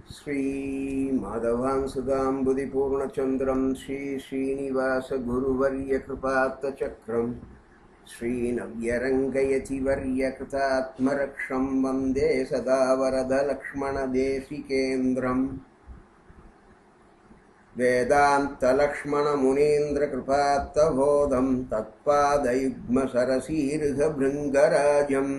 श्रीमाधवांसुधाम्बुधिपूर्णचन्द्रं श्रीश्रीनिवासगुरुवर्यकृपात्तचक्रं श्रीनव्यरङ्गयतिवर्यकृतात्मरक्षं वन्दे सदा वरदलक्ष्मणदेशिकेन्द्रम् वेदान्तलक्ष्मणमुनीन्द्रकृपात्तबोधं तत्पादयुग्मसरसीर्घभृङ्गराजं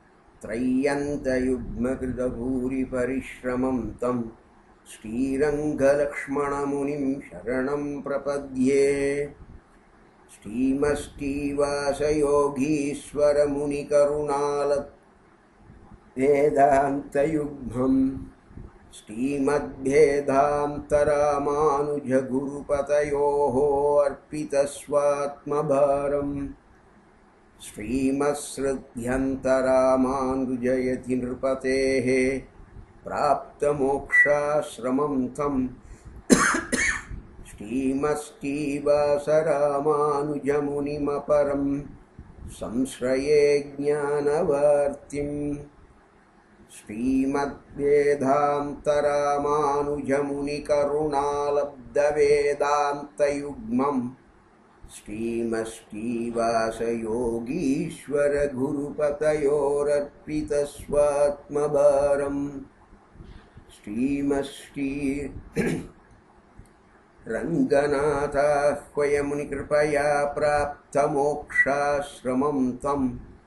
त्रय्यन्तयुग्मकृतभूरिपरिश्रमं तं श्रीरङ्गलक्ष्मणमुनिं शरणं प्रपद्ये। श्रीमष्टीवासयोगीश्वरमुनिकरुणालत् वेदान्तयुग्मम् श्रीमद्भेदान्तरामानुजगुरुपतयोः अर्पितस्वात्मभारम् श्रीमत्सृध्यन्तरामानुजयति नृपतेः प्राप्तमोक्षाश्रमं तं श्रीमष्टीवासरामानुजमुनिमपरं संश्रये ज्ञानवर्तिम्। श्रीमद्वेदान्तरामानुजमुनिकरुणालब्धवेदान्तयुग्मं श्रीमष्टीवासयोगीश्वरगुरुपतयोरर्पितस्वात्मभारम् श्रीमष्टी रङ्गनाथाह्वयमुनिकृपया प्राप्तमोक्षाश्रमं तं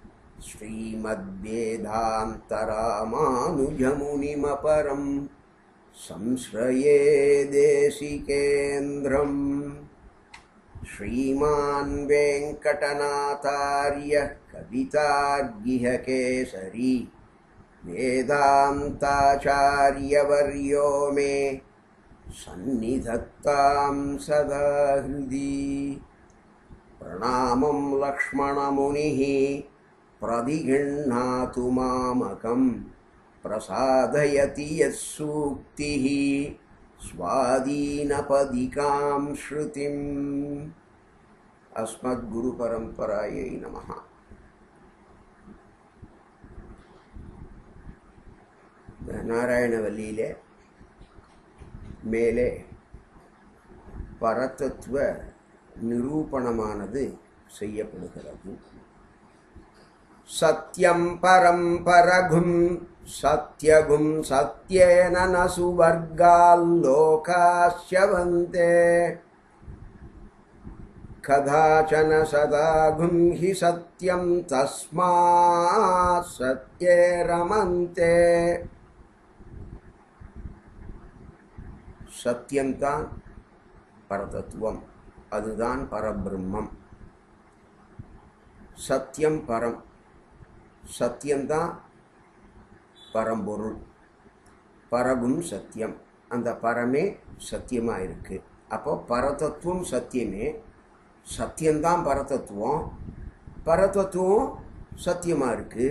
श्रीमद्वेदान्तरामानुजमुनिमपरं संश्रये देशिकेन्द्रम्। श्रीमान् वेङ्कटनाथार्यः कवितार्किहकेसरी वेदान्ताचार्यवर्यो मे सन्निधत्तां सदा हृदि। प्रणामं लक्ष्मणमुनिः प्रतिगृह्णातु मामकं प्रसादयति यः सूक्तिः स्वादीनपदिकां श्रुतिम्। अस्मद्गुरुपरम्परायै नमः। நாராயணவல்லியிலே மேலே பரதத்துவ நிரூபணமானது செய்யப்படுகிறது. சத்யம் பரம் பரகும் சத்யகும் சத்யேன ந சுவர்கால்லோகாஸ்யவந்தே கதாச்சன சதாகும் ஹி சத்யம் தஸ்மாத் சத்யே ரமந்தே. சத்தியம்தான் பரதத்துவம், அதுதான் பரபிரம்மம். சத்தியம் பரம், சத்தியம்தான் பரம்பொருள். பரகும் சத்தியம், அந்த பரமே சத்தியமாக இருக்கு. அப்போ பரதத்துவம் சத்தியமே, சத்தியம்தான் பரதத்துவம், பரதத்துவம் சத்தியமாக இருக்கு.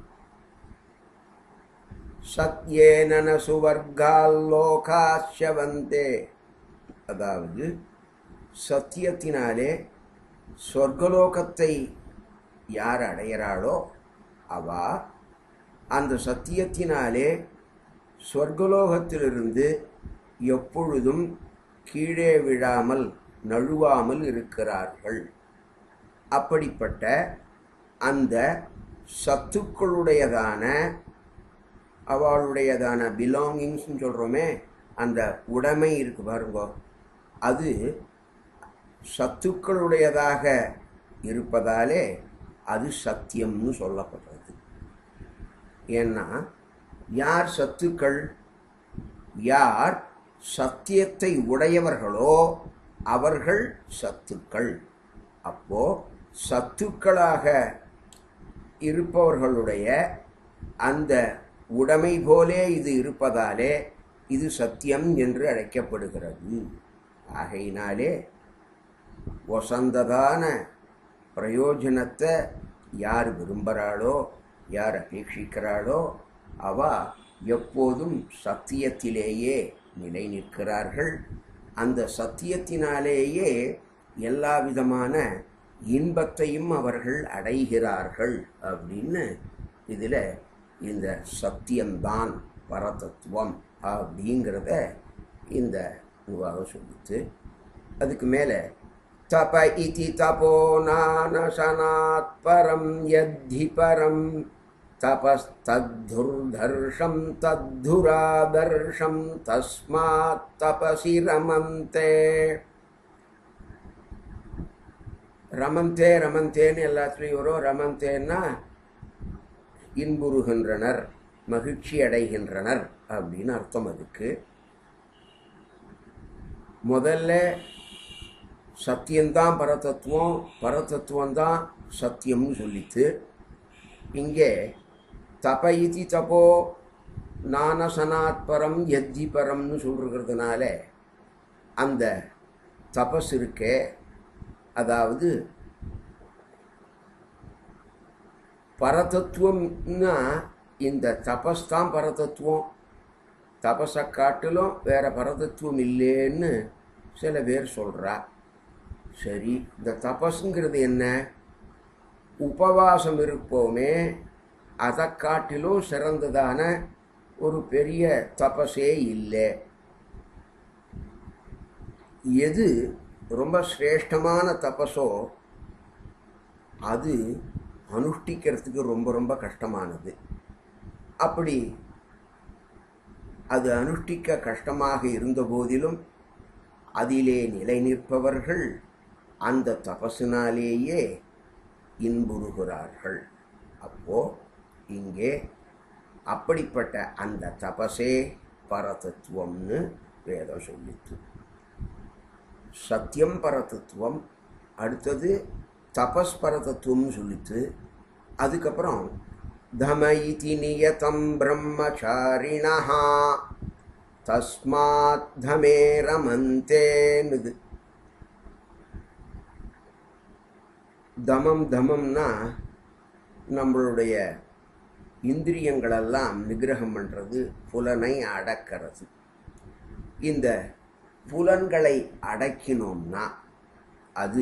சத்யேன ந சுவர்கால்லோகாஸ்யவந்தே, அதாவது சத்தியத்தினாலே சொர்க்கலோகத்தை யார் அடைகிறாளோ அவ அந்த சத்தியத்தினாலே சொர்க்கலோகத்திலிருந்து எப்பொழுதும் கீழே விழாமல் நழுவாமல் இருக்கிறார்கள். அப்படிப்பட்ட அந்த சத்துக்களுடையதான அவளுடையதான பிலாங்கிங்ஸ்ன்னு சொல்கிறோமே, அந்த உடைமை இருக்கு பாருங்க, அது சத்துக்களுடையதாக இருப்பதாலே அது சத்தியம்னு சொல்லப்படுறது. ஏன்னா யார் சத்துக்கள், யார் சத்தியத்தை உடையவர்களோ அவர்கள் சத்துக்கள். அப்போ சத்துக்களாக இருப்பவர்களுடைய அந்த உடைமை போலே இது இருப்பதாலே இது சத்தியம் என்று அழைக்கப்படுகிறது. ஆகையினாலே வசந்ததான பிரயோஜனத்தை யார் விரும்புகிறாளோ, யார் அபேட்சிக்கிறாளோ அவ எப்போதும் சத்தியத்திலேயே நிலை நிற்கிறார்கள். அந்த சத்தியத்தினாலேயே எல்லா விதமான இன்பத்தையும் அவர்கள் அடைகிறார்கள் அப்படின்னு இதில் இந்த சத்தியம்தான் பரதத்துவம் அப்படிங்கிறத இந்த நிர்வாகம் சொல்லிச்சு. அதுக்கு மேலே தப இதி தபோ நானசனாத் பரம் யத்தி பரம் தபஸ்தத்துர்தர்ஷம் தத்துராதர்ஷம் தஸ்மாத் தபசி ரமந்தே. ரமந்தே ரமந்தேன்னு எல்லாத்துலேயும் வரும். ரமந்தேன்னா இன்புறுகின்றனர், மகிழ்ச்சி அடைகின்றனர் அப்படின்னு அர்த்தம். அதுக்கு முதல்ல சத்தியம்தான் பரதத்துவம், பரதத்துவம்தான் சத்தியம்னு சொல்லித்து, இங்கே தப இதி தபோ நானசனாத் பரம் யத்தி பரம்னு சொல்கிறதுனால அந்த தபஸ் இருக்கே, அதாவது பரதத்துவம்னா இந்த தபஸ் தான் பரதத்துவம், தபஸை காட்டிலும் வேற பரதத்துவம் இல்லைன்னு சில பேர் சொல்கிறா. சரி, இந்த தபஸுங்கிறது என்ன? உபவாசம் இருப்போமே, அதை காட்டிலும் சிறந்ததான ஒரு பெரிய தபஸே இல்லை. எது ரொம்ப சிரேஷ்டமான தபஸோ அது அனுஷ்டிக்கிறதுக்கு ரொம்ப ரொம்ப கஷ்டமானது. அப்படி அது அனுஷ்டிக்க கஷ்டமாக இருந்த போதிலும் அதிலே நிலை நிற்பவர்கள் அந்த தபஸினாலேயே இன்புறுகிறார்கள். அப்போ இங்கே அப்படிப்பட்ட அந்த தபஸே பரதத்துவம்னு வேதம் சொல்லித்து. சத்தியம் பரதத்துவம், அடுத்தது தபஸ் பரதத்துவம்னு சொல்லித்து. அதுக்கப்புறம் தம இதி நியதம் பிரம்மச்சாரிணஹ தஸ்மாத் தமே ரமந்தேன்னுது. தமம் தமம்னா நம்மளுடைய இந்திரியங்களெல்லாம் நிகிரகம் பண்ணுறது, புலனை அடக்கிறது. இந்த புலன்களை அடக்கினோம்னா அது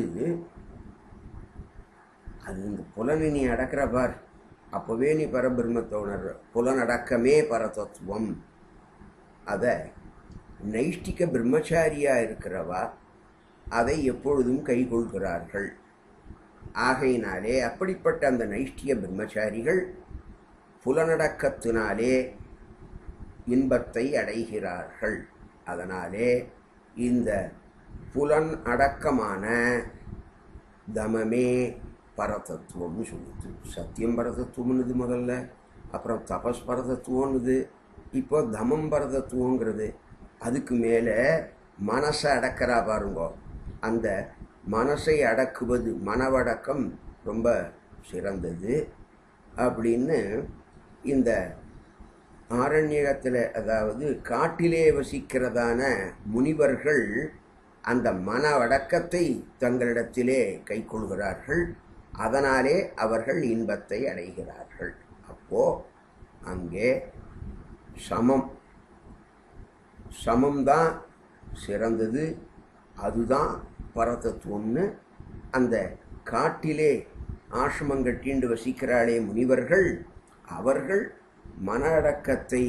இந்த புலனை நீ அடக்கிற பார், அப்போவே நீ பரபிரம்மத்தை உணர்ற. புலனடக்கமே பரதத்துவம். அதை நைஷ்டிக பிரம்மச்சாரியாக இருக்கிறவா அதை எப்பொழுதும் கைகொள்கிறார்கள். ஆகையினாலே அப்படிப்பட்ட அந்த நைஷ்டிக பிரம்மச்சாரிகள் புலனடக்கத்தினாலே இன்பத்தை அடைகிறார்கள். அதனாலே இந்த புலன் அடக்கமான தமமே பரதத்துவம்னு சொல்லுது. சத்தியம் பரதத்துவம்னுது முதல்ல, அப்புறம் தபஸ் பரதத்துவம்னுது, இப்போ தமம் பரதத்துவங்கிறது. அதுக்கு மேலே மனசை அடக்கிறா பாருங்கோ. அந்த மனசை அடக்குவது, மனவடக்கம் ரொம்ப சிறந்தது அப்படின்னு இந்த ஆரண்யத்தில், அதாவது காட்டிலே வசிக்கிறதான முனிவர்கள் அந்த மன அடக்கத்தை தங்களிடத்திலே கைக்கொள்கிறார்கள். அதனாலே அவர்கள் இன்பத்தை அடைகிறார்கள். அப்போ அங்கே சமம்தான் சிறந்தது, அதுதான் பரதத்துவம்னு அந்த காட்டிலே ஆசிரமம் கட்டிண்டு வசிக்கிறாளே முனிவர்கள், அவர்கள் மன அடக்கத்தை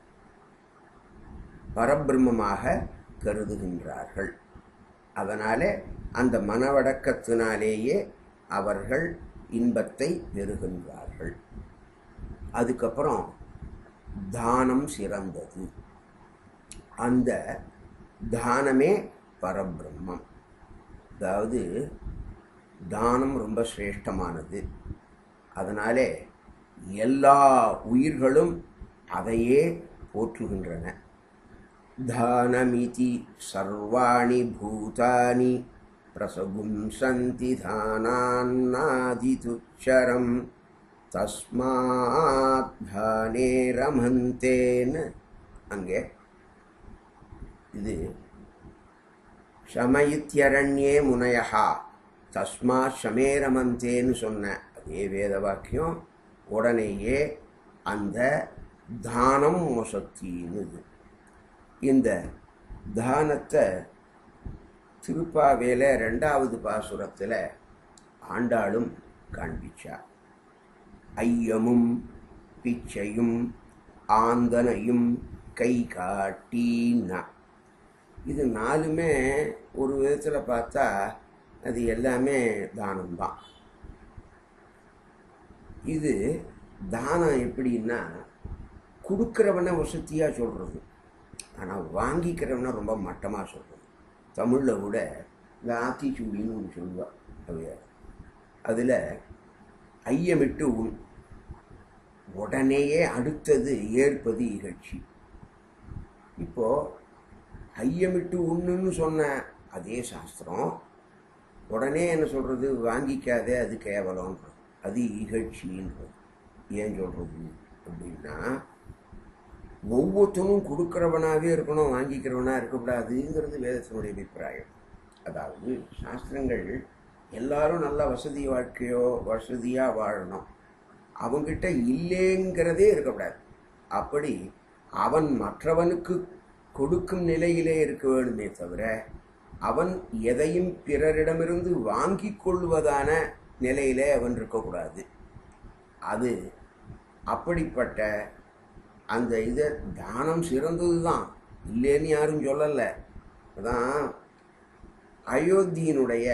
பரபிரம்மமாக கருதுகின்றார்கள். அதனாலே அந்த மனவடக்கத்தினாலேயே அவர்கள் இன்பத்தை பெறுகின்றார்கள். அதுக்கப்புறம் தானம் சிறந்தது. அந்த தானமே பரபிரம்மம். அதாவது தானம் ரொம்ப சிரேஷ்டமானது. அதனாலே எல்லா உயிர்களும் அதையே போற்றுகின்றன. தானமிதி சர்வாணி பூதானி பிரசகும்சந்தி தானான்னாதிதுச்சரம் தஸ்மாத் தானே ரமந்தேன்னு அங்கே இது சமயித்யரண்யே முனயஹா தஸ்மாத் சமே ரமந்தேன்னு சொன்ன அதே வேத வாக்கியம் உடனேயே அந்த தானம் மோசத்தின்னு. இந்த தானத்தை திருப்பாவேல 2வது பாசுரத்தில் ஆண்டாளும் காண்பிச்சா. ஐயமும் பிச்சையும் ஆந்தனையும் கை காட்டினா. இது நாலுமே ஒரு விதத்தில் பார்த்தா அது எல்லாமே தானம்தான். இது தானம் எப்படின்னா கொடுக்குறவனை வசதியாக சொல்கிறது, ஆனால் வாங்கிக்கிறவனை ரொம்ப மட்டமாக சொல்கிறது. தமிழில் கூட இந்த ஆத்திச்சூடின்னு ஒன்று சொல்லுவாள் அவையார். அதில் ஐயமிட்டு உன், உடனேயே அடுத்தது ஏற்பது இகழ்ச்சி. இப்போது ஐயமிட்டு உண்ணுன்னு சொன்ன அதே சாஸ்திரம் உடனே என்ன சொல்கிறது, வாங்கிக்காதே அது கேவலம்ன்றது, அது இகழ்ச்சின்றது. ஏன் சொல்கிறது அப்படின்னா ஒவ்வொருத்தனும் கொடுக்குறவனாகவே இருக்கணும், வாங்கிக்கிறவனாக இருக்கக்கூடாதுங்கிறது வேதத்தினுடைய அபிப்பிராயம். அதாவது சாஸ்திரங்கள் எல்லாரும் நல்ல வசதி வாழ்க்கையோ வசதியாக வாழணும், அவங்கிட்ட இல்லைங்கிறதே இருக்கக்கூடாது. அப்படி அவன் மற்றவனுக்கு கொடுக்கும் நிலையிலே இருக்க வேண்டுமே தவிர அவன் எதையும் பிறரிடமிருந்து வாங்கி கொள்வதான நிலையிலே அவன் இருக்கக்கூடாது. அது அப்படிப்பட்ட அந்த இதை தானம் சிறந்தது தான், இல்லைன்னு யாரும் சொல்லலை. அதான் அயோத்தியினுடைய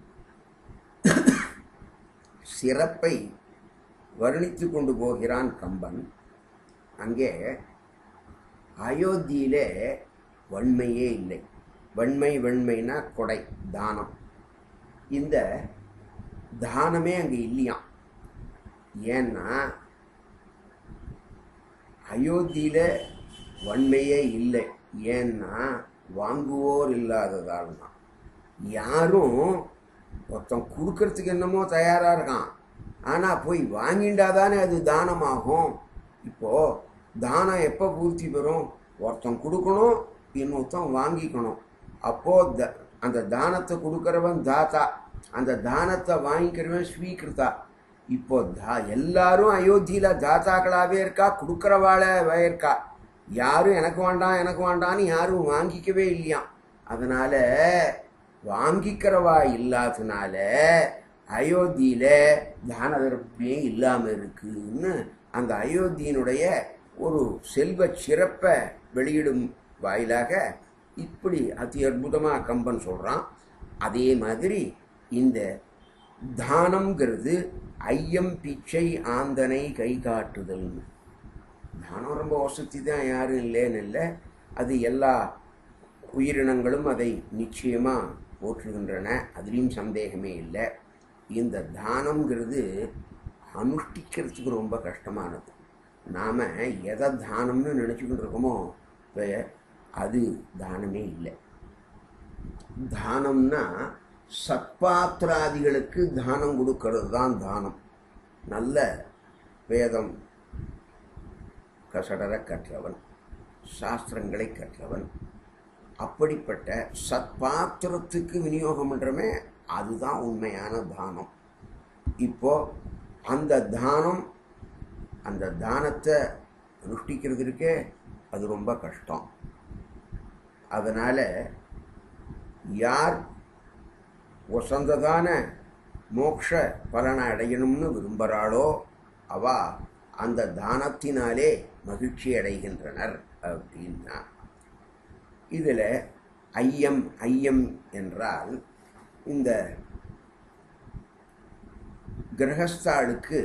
சிறப்பை வர்ணித்து கொண்டு போகிறான் கம்பன். அங்கே அயோத்தியிலே வன்மையே இல்லை. வெண்மைனா கொடை, தானம். இந்த தானமே அங்கே இல்லையாம். ஏன்னா அயோத்தியில் வன்மையே இல்லை. ஏன்னா வாங்குவோர் இல்லாததால் தான். யாரும் ஒருத்தன் கொடுக்கறதுக்கு என்னமோ தயாராக இருக்கான், ஆனால் போய் வாங்கிண்டாதானே அது தானமாகும். இப்போது தானம் எப்போ பூர்த்தி பெறும், ஒருத்தன் கொடுக்கணும், இன்னொருத்தன் வாங்கிக்கணும். அப்போது அந்த தானத்தை கொடுக்குறவன் தாத்தா, அந்த தானத்தை வாங்கிக்கிறவன் ஸ்வீகிருத்தா. இப்போ எல்லாரும் அயோத்தியில் தாத்தாக்களாகவே இருக்கா, கொடுக்குறவாள இருக்கா. யாரும் எனக்கு வேண்டாம் எனக்கு வேண்டான்னு யாரும் வாங்கிக்கவே இல்லையாம். அதனால் வாங்கிக்கிறவா இல்லாததுனால அயோத்தியில் தான தர்ப்பமே இல்லாமல் இருக்குன்னு அந்த அயோத்தியினுடைய ஒரு செல்வ சிறப்பை வெளியிடும் வாயிலாக இப்படி அதி அற்புதமாக கம்பன் சொல்கிறான். அதே மாதிரி இந்த தானம்ங்கிறது ஐயம் பிச்சை ஆந்தனை கை காட்டுதல்னு. தானம் ரொம்ப வசதி தான், யாரும் இல்லைன்னு இல்லை. அது எல்லா உயிரினங்களும் அதை நிச்சயமாக போற்றுகின்றன, அதுலேயும் சந்தேகமே இல்லை. இந்த தானம்ங்கிறது அனுஷ்டிக்கிறதுக்கு ரொம்ப கஷ்டமானது. நாம் எதை தானம்னு நினச்சிக்கிட்டு இருக்கோமோ இப்போ அது தானமே இல்லை. தானம்னா சத்பாத்திராதிகளுக்கு தானம் கொடுக்கறது தான் தானம். நல்ல வேதம் கசடர கற்றவன், சாஸ்திரங்களை கற்றவன், அப்படிப்பட்ட சத்பாத்திரத்துக்கு விநியோகம் பண்ணுறமே அதுதான் உண்மையான தானம். இப்போ அந்த தானத்தை அனுஷ்டிக்கிறதுக்கே அது ரொம்ப கஷ்டம். அதனால் யார் வசந்ததான மோட்ச பலனை அடையணும்னு விரும்புகிறாளோ அவ அந்த தானத்தினாலே மகிழ்ச்சி அடைகின்றனர் அப்படின்னா. இதில் ஐயம் என்றால் இந்த கிரகஸ்தாளுக்கு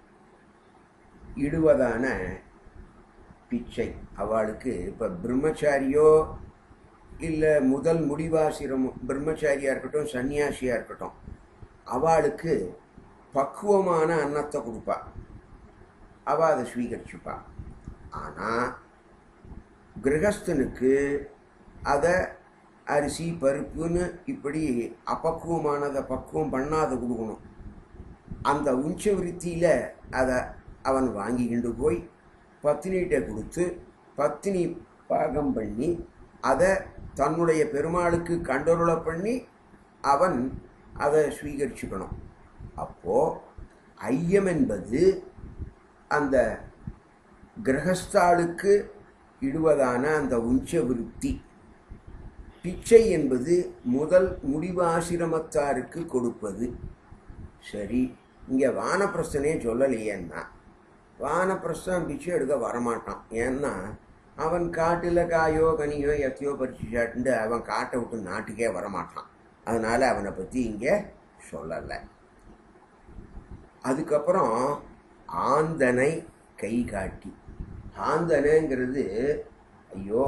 இடுவதான பிச்சை. அவளுக்கு இப்போ பிரம்மச்சாரியோ இல்லை முதல் முடிவாசிரம் பிரம்மச்சாரியாக இருக்கட்டும் சன்னியாசியாக இருக்கட்டும், அவளுக்கு பக்குவமான அன்னத்தை கொடுப்பா, அவள் அதை ஸ்வீகரிச்சுப்பா. ஆனால் கிரகஸ்தனுக்கு அதை அரிசி பருப்புன்னு இப்படி அப்பக்குவமானதை பக்குவம் பண்ணாத கொடுக்கணும். அந்த உஞ்ச விருத்தியில் அதை அவன் வாங்கிக்கிண்டு போய் பத்தினிகிட்ட கொடுத்து பத்தினி பாகம் பண்ணி அதை தன்னுடைய பெருமாளுக்கு கண்டருளை பண்ணி அவன் அதை ஸ்வீகரிச்சுக்கணும். அப்போது ஐயம் என்பது அந்த கிரகஸ்தாளுக்கு இடுவதான அந்த உஞ்ச விருத்தி. பிச்சை என்பது முதல் முடிவாசிரமத்தாருக்கு கொடுப்பது. சரி, இங்கே வானப்பிரஸ்தனே சொல்லலையேன்னா வானப்பிரஸ்தன் பிச்சை எடுக்க வரமாட்டான். ஏன்னா அவன் காட்டில் காயோ கனியோ எத்தையோ பறிச்சு சாட்டுண்டு அவன் காட்டை விட்டு நாட்டுக்கே வரமாட்டான். அதனால அவனை பற்றி இங்கே சொல்லலை. அதுக்கப்புறம் ஆந்தனை கை காட்டி. ஆந்தனைங்கிறது ஐயோ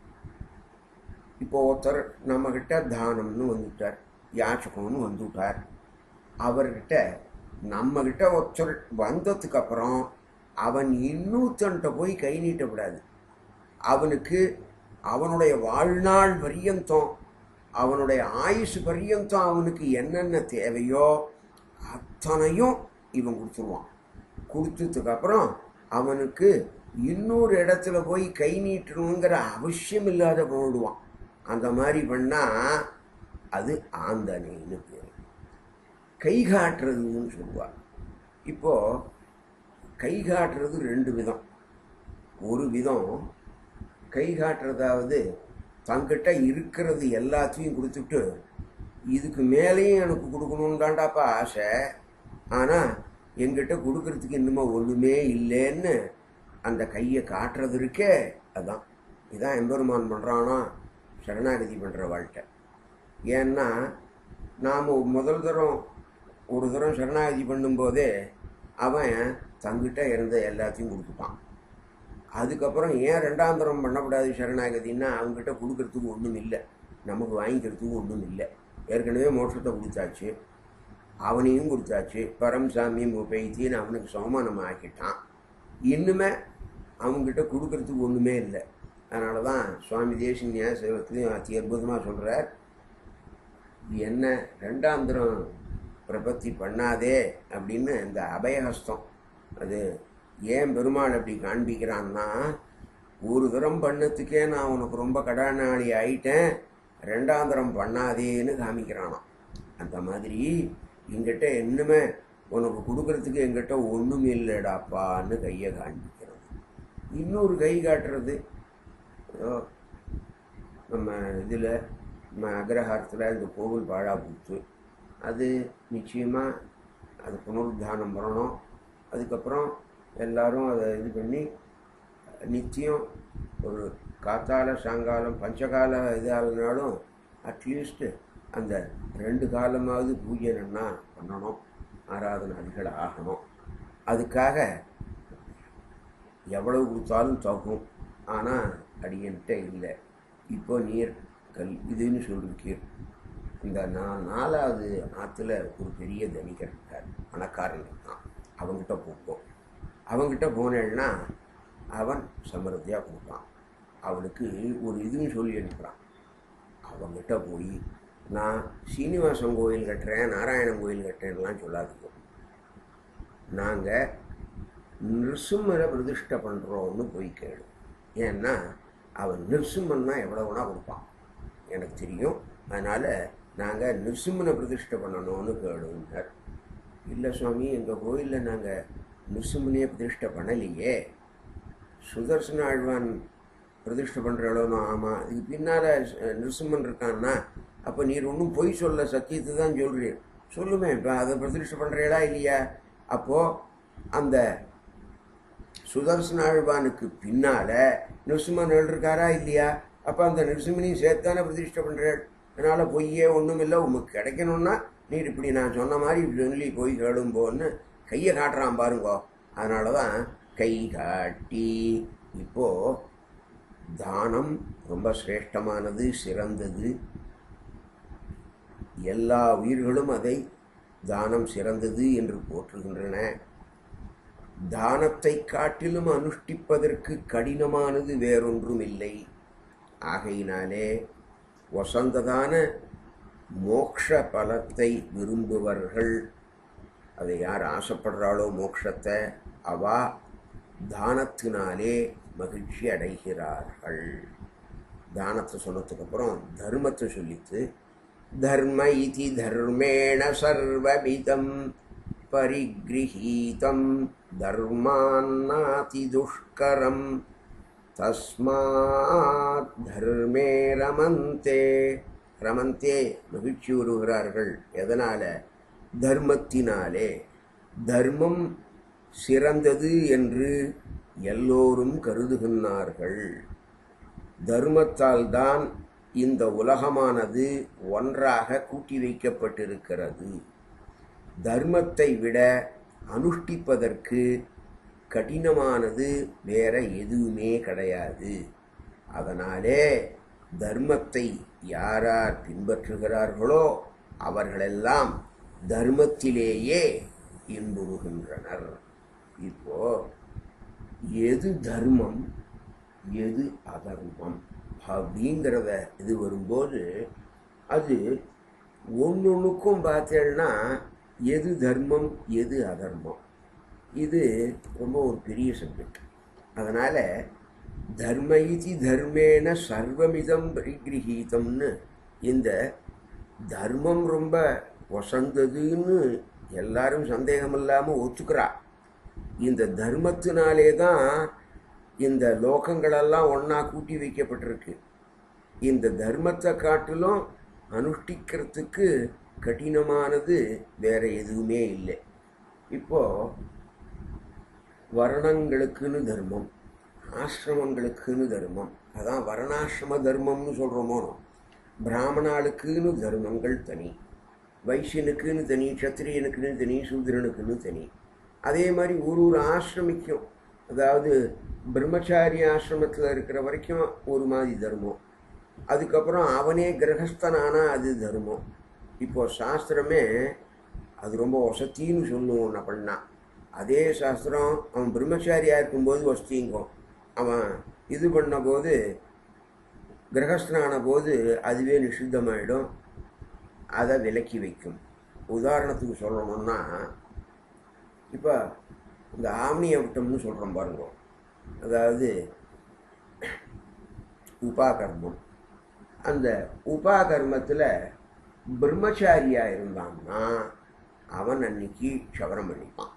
இப்போ ஒருத்தர் நம்மக்கிட்ட தானம்னு வந்துட்டார், யாச்சகம்னு வந்துவிட்டார். அவர்கிட்ட நம்மக்கிட்ட ஒருத்தர் வந்ததுக்கப்புறம் அவன் இன்னொருத்தன்ட்ட போய் கை நீட்டக்கூடாது. அவனுக்கு அவனுடைய வாழ்நாள் பரியந்தம், அவனுடைய ஆயுசு பரியந்தம் அவனுக்கு என்னென்ன தேவையோ அத்தனையும் இவன் கொடுத்துருவான். கொடுத்ததுக்கப்புறம் அவனுக்கு இன்னொரு இடத்துல போய் கை நீட்டணுங்கிற அவசியம் இல்லாத போடுவான். அந்த மாதிரி பண்ணால் அது ஆந்தனைன்னு பேர். கை காட்டுறதுன்னு சொல்லுவாள். இப்போது கை காட்டுறது ரெண்டு விதம். ஒரு விதம் கை காட்டுறதாவது தங்கிட்ட இருக்கிறது எல்லாத்தையும் கொடுத்துட்டு இதுக்கு மேலேயும் எனக்கு கொடுக்கணுன்னு தாண்டாப்பா ஆசை, ஆனால் எங்கிட்ட கொடுக்கறதுக்கு இன்னுமே ஒன்றுமே இல்லைன்னு அந்த கையை காட்டுறது இருக்கே, அதுதான். இதான் எம்பெருமான் பண்ணுறானா சரணாகதி பண்ணுற வாழ்க்கை. ஏன்னா நாம் முதல் தரம் ஒரு தரம் சரணாகதி பண்ணும்போதே அவன் தங்கிட்ட இருந்த எல்லாத்தையும் கொடுத்துட்டான். அதுக்கப்புறம் ஏன் ரெண்டாம் தரம் பண்ணக்கூடாது சரணாகதின்னா அவங்ககிட்ட கொடுக்கறதுக்கு ஒன்றும் இல்லை, நமக்கு வாங்கிக்கிறதுக்கு ஒன்றும் இல்லை. ஏற்கனவே மோட்சத்தை கொடுத்தாச்சு, அவனையும் கொடுத்தாச்சு, பரம் சாமியும் உபயோகித்தின்னு அவனுக்கு சமமானம் ஆக்கிட்டான். இன்னுமே அவங்ககிட்ட கொடுக்கறதுக்கு ஒன்றுமே இல்லை. அதனால தான் சுவாமி தேசிகன்யா சேவத்துலையும் அதி அற்புதமாக சொல்கிறார், என்ன ரெண்டாம் தரம் பிரபத்தி பண்ணாதே அப்படின்னு. இந்த அபயஹஸ்தம் அது ஏன் பெருமாள் அப்படி காண்பிக்கிறான்னா, ஒரு தரம் பண்ணத்துக்கே நான் உனக்கு ரொம்ப கடாநாளி ஆயிட்டேன், ரெண்டாம் தரம் பண்ணாதேன்னு காமிக்கிறானாம். அந்த மாதிரி எங்கிட்ட இன்னுமே உனக்கு கொடுக்கறதுக்கு எங்கிட்ட ஒன்றும் இல்லைடாப்பான்னு கையை காண்பிக்கிறது. இன்னொரு கை காட்டுறது நம்ம இதில் நம்ம அக்ரஹாரத்தில் இந்த கோவில் பாழா பூத்து, அது நிச்சயமாக அது புனருத்தானம் பண்ணணும். அதுக்கப்புறம் எல்லாரும் அதை இது பண்ணி நித்தியம் ஒரு காத்தால சாயங்காலம் பஞ்சகால இதாகனாலும் அட்லீஸ்ட்டு அந்த 2 காலமாவது பூஜை நன்னா பண்ணணும், ஆராதனாதிகள் ஆகணும். அதுக்காக எவ்வளவு கொடுத்தாலும் தகும். ஆனால் அடியன்ட்ட இல்லை. இப்போ நீர் கல் இதுன்னு சொல்லியிருக்கீர். இந்த 4வது ஆற்றுல ஒரு பெரிய தனிகர் இருக்கார், பணக்காரன் இருக்கான். அவங்ககிட்ட போப்போம். அவங்ககிட்ட போனேன்னா அவன் சமருத்தியாக கொடுப்பான். அவனுக்கு ஒரு இதுன்னு சொல்லி அனுப்புகிறான். அவங்ககிட்ட போய் நான் சீனிவாசன் கோயில் கட்டுறேன், நாராயணன் கோயில் கட்டுறேன்லாம் சொல்லாதீங்க. நாங்கள் நிருசிம்மரை பிரதிஷ்டை பண்ணுறோன்னு போய் கேளு. ஏன்னா அவன் நிருசிம்மன்னா எவ்வளோனா கொடுப்பான் எனக்கு தெரியும். அதனால் நாங்கள் நிருசிம்மனை பிரதிஷ்டை பண்ணணும்னு கேளுன்னார். இல்லை சுவாமி, எங்கள் கோயிலில் நாங்கள் நிருசிம்மனையே பிரதிஷ்டை பண்ணலையே, சுதர்சன ஆழ்வான் பிரதிஷ்டை பண்ணுறளோனோ. ஆமாம், இதுக்கு பின்னால் நிருசிம்மன் இருக்கான்னா அப்போ நீர் ஒன்றும் பொய் சொல்ல, சத்தியத்தை தான் சொல்கிறீர். சொல்லுமே, இப்போ அதை பிரதிஷ்டை பண்ணுறீங்களா இல்லையா? அப்போது அந்த சுதர்சன ஆழ்வானுக்கு பின்னால் நிருசிம்மன் இருக்காரா இல்லையா? அப்போ அந்த நிருசிம்மனையும் சேர்த்தானே பிரதிஷ்டை பண்ணுறேன். அதனால் பொய்யே ஒன்றும் இல்லை, உங்களுக்கு கிடைக்கணும்னா நீர் இப்படி நான் சொன்ன மாதிரி சொல்லி போய் கேளும்போன்னு கையை காட்டுறான் பாருங்கோ. அதனால தான் கை காட்டி. இப்போது தானம் ரொம்ப சிரேஷ்டமானது, சிறந்தது. எல்லா உயிர்களும் அதை தானம் சிறந்தது என்று போற்றுகின்றன. தானத்தை காட்டிலும் அனுஷ்டிப்பதற்கு கடினமானது வேறொன்றும் இல்லை. ஆகையினாலே வசந்ததான மோக்ஷ பலத்தை விரும்புவர்கள், அதை யார் ஆசைப்படுறாளோ மோட்சத்தை, அவா தானத்தினாலே மகிழ்ச்சி அடைகிறார்கள். தானத்தை சொன்னதுக்கப்புறம் தர்மத்தை சொல்லித்து, தர்ம இதி தர்மேண சர்வவிதம் பரிகிரஹீதம் தர்மான்னாதி துஷ்கரம் தஸ்மாத் தர்மே ரமந்தே. ரமந்தே மகிழ்ச்சி வருகிறார்கள். எதனால? தர்மத்தினாலே. தர்மம் சிறந்தது என்று எல்லோரும் கருதுகின்றார்கள். தர்மத்தால் தான் இந்த உலகமானது ஒன்றாக கூட்டி வைக்கப்பட்டிருக்கிறது. தர்மத்தை விட அனுஷ்டிப்பதற்கு கடினமானது வேற எதுவுமே கிடையாது. அதனாலே தர்மத்தை யாரார் பின்பற்றுகிறார்களோ அவர்களெல்லாம் தர்மத்திலேயே இன்புறுகின்றனர். இப்போ எது தர்மம் எது அதர்மம் அப்படிங்கிறத இது வரும்போது அது ஒன்னொன்றுக்கும் பார்த்தேன்னா எது தர்மம் எது அதர்மம் இது ரொம்ப ஒரு பெரிய சப்ஜெக்ட். அதனால் தர்ம இதி தர்மேன சர்வமிதம் பரிகிரகீதம்னு இந்த தர்மம் ரொம்ப வசந்ததுன்னு எல்லாரும் சந்தேகம் இல்லாமல் ஒத்துக்கிறா. இந்த தர்மத்தினாலே தான் இந்த லோகங்களெல்லாம் ஒன்றா கூட்டி வைக்கப்பட்டிருக்கு. இந்த தர்மத்தை காட்டிலும் அனுஷ்டிக்கிறதுக்கு கடினமானது வேற எதுவுமே இல்லை. இப்போ வர்ணங்களுக்குன்னு தர்மம், ஆசிரமங்களுக்குன்னு தர்மம், அதான் வர்ணாசிரம தர்மம்னு சொல்கிறோமோ. பிராமணாளுக்குன்னு தர்மங்கள் தனி, வைசியனுக்குன்னு தனி, சத்திரியனுக்குன்னு தனி, சூத்திரனுக்குன்னு தனி. அதே மாதிரி ஒரு ஆசிரமிக்கும், அதாவது பிரம்மச்சாரி ஆசிரமத்தில் இருக்கிற வரைக்கும் ஒரு மாதிரி தர்மம், அதுக்கப்புறம் அவனே கிரகஸ்தனானா அது தர்மம். இப்போ சாஸ்திரமே அது ரொம்ப வசத்தின்னு சொல்லுவோம். ஒன்று பண்ணா அதே சாஸ்திரம் அவன் பிரம்மச்சாரியாக இருக்கும்போது வசதிங்கும், அவன் இது பண்ண போது கிரகஸ்தனான போது அதுவே நிஷித்தமாயிடும், அதை விலக்கி வைக்கும். உதாரணத்துக்கு சொல்லணும்னா இப்போ இந்த ஆம்னியவட்டம்னு சொல்கிறோம் பாருங்க, அதாவது உபாகர்மம். அந்த உபாகர்மத்தில் பிரம்மச்சாரியாக இருந்தான்னா அவன் அன்னைக்கு சவரம் பண்ணிப்பான்.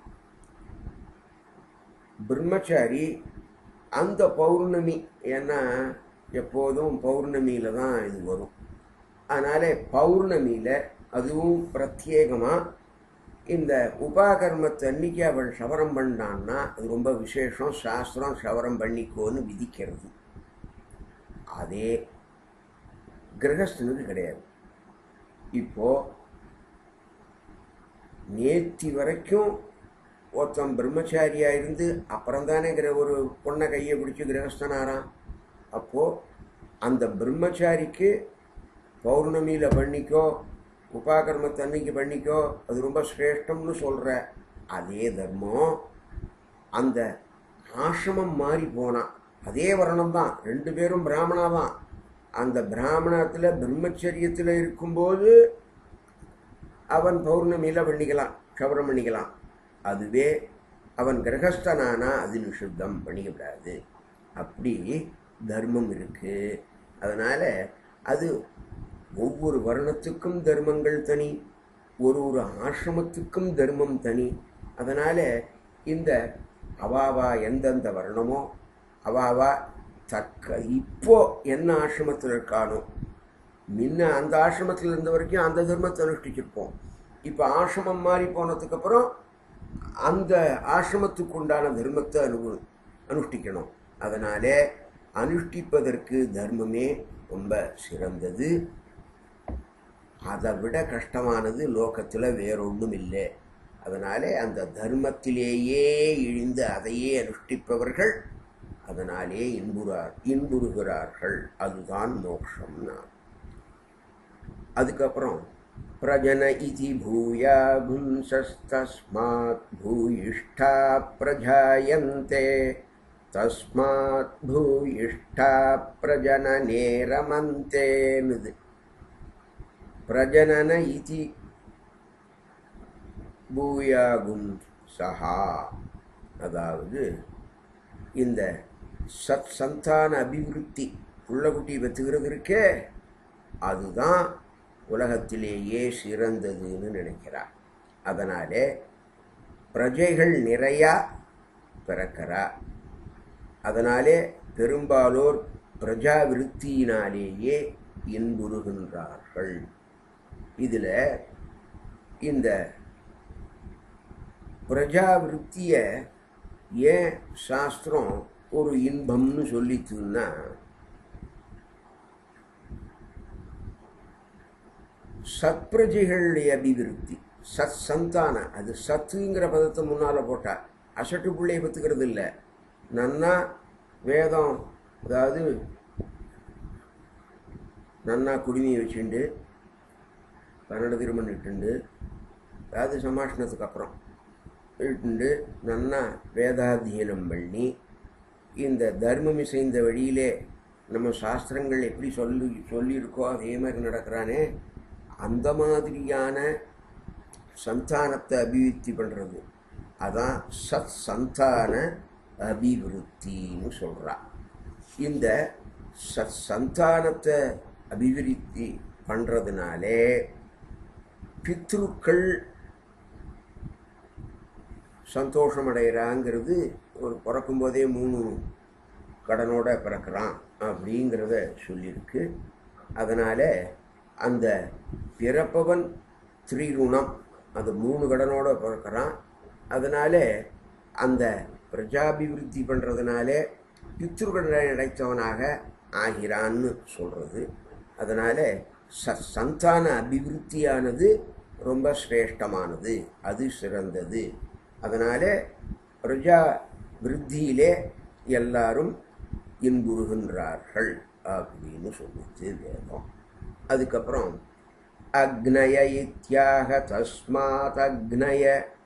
பிரம்மச்சாரி அந்த பௌர்ணமி, ஏன்னா எப்போதும் பௌர்ணமியில் தான் இது வரும், அதனால் பௌர்ணமியில் அதுவும் பிரத்யேகமாக இந்த உபாகர்மத்தை அன்னைக்கு அவன் சவரம் பண்ணான்னா அது ரொம்ப விசேஷம். சாஸ்திரம் சவரம் பண்ணிக்கோன்னு விதிக்கிறது. அதே கிரகஸ்தனுக்கு கிடையாது. இப்போ நேத்தி வரைக்கும் ஒருத்தன் பிரம்மச்சாரியாக இருந்து அப்புறம் தானேங்கிற ஒரு பொண்ணை கையை பிடிச்சி கிரகஸ்தனாரான். அப்போது அந்த பிரம்மச்சாரிக்கு பௌர்ணமியில் பண்ணிக்கோ, உபாகர்மத்தை அன்னைக்கு பண்ணிக்கோ, அது ரொம்ப சிரேஷ்டம்னு சொல்கிற அதே தர்மம் அந்த ஆசிரமம் மாறி போனான். அதே வர்ணம் தான், ரெண்டு பேரும் பிராமணா தான். அந்த பிராமணத்தில் பிரம்மச்சரியத்தில் இருக்கும்போது அவன் பௌர்ணமியில் பண்ணிக்கலாம், சவரம் பண்ணிக்கலாம். அதுவே அவன் கிரகஸ்தனானா அது நிஷித்தம், பண்ணிக்கப்படாது. அப்படி தர்மம் இருக்குது. அதனால் அது ஒவ்வொரு வர்ணத்துக்கும் தர்மங்கள் தனி, ஒரு ஆசிரமத்துக்கும் தர்மம் தனி. அதனால் இந்த அவாவா எந்தெந்த வர்ணமோ அவாவா தக்க இப்போ என்ன ஆசிரமத்தில் இருக்கானோ, முன்ன அந்த ஆசிரமத்தில் இருந்த வரைக்கும் அந்த தர்மத்தை அனுஷ்டிச்சிருப்போம். இப்போ ஆசிரமம் மாறி போனதுக்கப்புறம் அந்த ஆசிரமத்துக்கு உண்டான தர்மத்தை அனுஷ்டிக்கணும். அதனாலே அனுஷ்டிப்பதற்கு தர்மமே ரொம்ப சிறந்தது. அதை விட கஷ்டமானது லோகத்தில் வேறொன்றும் இல்லை. அதனாலே அந்த தர்மத்திலேயே இழிந்து அதையே அனுஷ்டிப்பவர்கள் அதனாலே இன்புறுகிறார்கள். அதுதான் மோட்சம்னா. அதுக்கப்புறம் பிரஜன இதி பூயா பும்சஸ்தஸ்மாத் பூயிஷ்டா பிரஜாயந்தே தஸ்மாத் பூயிஷ்டா பிரஜனனே ரமந்தேனுது. பிரஜனன இதி பூயாகும் சஹா, அதாவது இந்த சத் சந்தான அபிவிருத்தி, புள்ளக்குட்டி பெற்றுகிறது இருக்கே, அதுதான் உலகத்திலேயே சிறந்ததுன்னு நினைக்கிறார். அதனாலே பிரஜைகள் நிறையா பிறக்கிறா. அதனாலே பெரும்பாலோர் பிரஜாவிருத்தியினாலேயே இன்புறுகின்றார்கள். இதில் இந்த பிரஜாவிருத்தியை ஏன் சாஸ்திரம் ஒரு இன்பம்னு சொல்லிச்சுன்னா, சத்பிரஜைகளுடைய அபிவிருத்தி, சத் சந்தான, அது சத்துங்கிற பதத்தை முன்னால் போட்டால் அசட்டு பிள்ளையை பற்றுக்கிறது இல்லை. நன்னா வேதம், அதாவது நன்னா குடுமையை வச்சுண்டு 12 திருமணம் இட்டுண்டு, அதாவது சமாஷ்ணத்துக்கு அப்புறம் இட்டுண்டு நன்னா வேதாத்தியனம் பண்ணி இந்த தர்மம் இசைந்த வழியிலே நம்ம சாஸ்திரங்கள் எப்படி சொல்லியிருக்கோ அதே மாதிரி நடக்கிறானே, அந்த மாதிரியான சந்தானத்தை அபிவிருத்தி பண்ணுறது அதான் சத் சந்தான அபிவிருத்தின்னு சொல்கிறா. இந்த சத் சந்தானத்தை அபிவிருத்தி பண்ணுறதுனாலே பித்ருக்கள் சந்தோஷம் அடைகிறாங்கிறது, ஒரு பிறக்கும்போதே 3 கடனோட பிறக்கிறான் அப்படிங்கிறத சொல்லியிருக்கு. அதனால் அந்த பிறப்பவன் திரிகுணம், அது 3 கடனோட பிறக்கிறான். அதனால் அந்த பிரஜாபிவிருத்தி பண்ணுறதுனாலே பித்ருக்கடனை அடைத்தவனாக ஆகிறான்னு சொல்கிறது. அதனால் சந்தான அபிவிருத்தியானது ரொம்ப சிரேஷ்டமானது, அது சிறந்தது. அதனால் பிரஜா விருத்தியிலே எல்லாரும் இன்புறுகின்றார்கள் அப்படின்னு சொல்லுது வேதம். அதுக்கப்புறம் அக்னய இத்யாக தஸ்மாத் அக்னய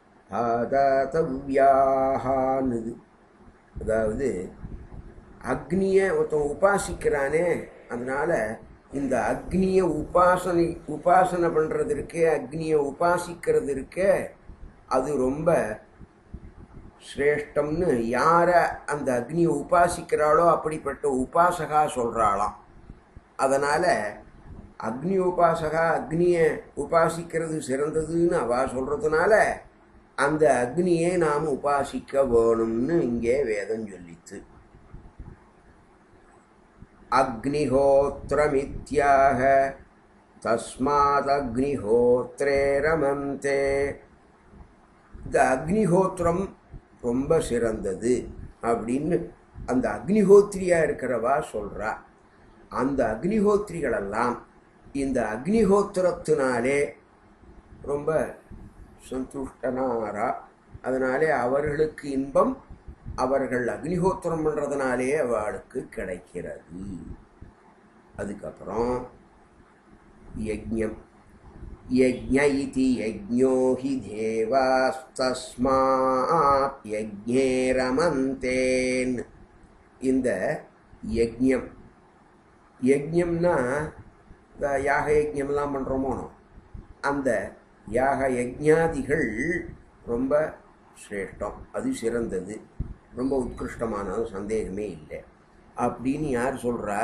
ஆதாதவ்யாஹான்னுது. அதாவது அக்னியை ஒருத்தன் உபாசிக்கிறானே, அதனால் இந்த அக்னியை உபாசனை பண்ணுறதுக்கு, அக்னியை உபாசிக்கிறது இருக்கே, அது ரொம்ப சிரேஷ்டம்னு யாரை அந்த அக்னியை உபாசிக்கிறாளோ அப்படிப்பட்ட உபாசகா சொல்கிறாளாம். அதனால் அக்னி உபாசகா அக்னியை உபாசிக்கிறது சிறந்ததுன்னு அவள் சொல்கிறதுனால அந்த அக்னியை நாம் உபாசிக்க வேணும்னு இங்கே வேதம் சொல்லித்து. அக்னிஹோத்ரமித்யாக தஸ்மாத் அக்னிஹோத்ரே ரமந்தே. இந்த அக்னிஹோத்திரம் ரொம்ப சிறந்தது அப்படின்னு அந்த அக்னிஹோத்திரியாக இருக்கிறவா சொல்கிறா. அந்த அக்னிஹோத்திரிகளெல்லாம் இந்த அக்னிஹோத்திரத்தினாலே ரொம்ப சந்துஷ்டனாரா. அதனாலே அவர்களுக்கு இன்பம் அவர்கள் அக்னிஹோத்திரம் பண்ணுறதுனாலே அவளுக்கு கிடைக்கிறது. அதுக்கப்புறம் யஜ்ஞம். யஜ்ஞ இதி யஜ்ஞோ ஹி தேவாஸ்தஸ்மாத் யஜ்ஞே ரமந்தேன். இந்த யஜ்ஞம், யஜ்ஞம்னா இந்த யாக யஜ்ஞம்லாம் பண்ணுறோமோ, அந்த யாக யஜ்ஞாதிகள் ரொம்ப சிரேஷ்டம், அது சிறந்தது, ரொம்ப உத்கிருஷ்டமானது, சந்தேகமே இல்லை அப்படின்னு யார் சொல்கிறா?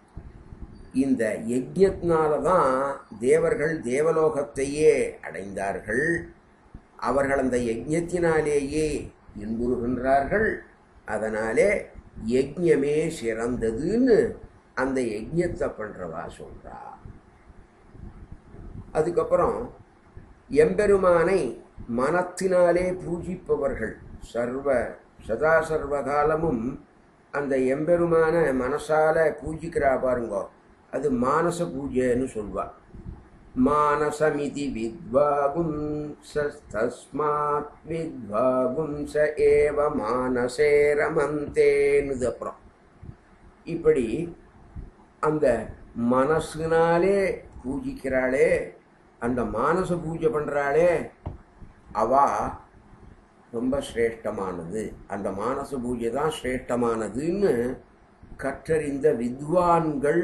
இந்த யஜ்ஞத்தினால தான் தேவர்கள் தேவலோகத்தையே அடைந்தார்கள். அவர்கள் அந்த யஜ்ஞத்தினாலேயே இன்புறுகின்றார்கள். அதனாலே யஜ்ஞமே சிறந்ததுன்னு அந்த யஜ்ஞத்தை பண்ணுறவா சொல்கிறா. அதுக்கப்புறம் எம்பெருமானை மனத்தினாலே பூஜிப்பவர்கள் சதா சர்வகாலமும் அந்த எம்பெருமான மனசால பூஜிக்கிறா பாருங்கோ, அது மானச பூஜைன்னு சொல்வாள். மானசமிதி வித்வாகும் தஸ்மாத் வித்வாகும் ச ஏவ மானசே ரமந்தேன்னு. அப்புறம் இப்படி அந்த மனசுனாலே பூஜிக்கிறாளே, அந்த மானச பூஜை பண்ணுறாளே, அவா ரொம்ப சிரேஷ்டமானது, அந்த மானச பூஜை தான் சிரேஷ்டமானதுன்னு கற்றறிந்த வித்வான்கள்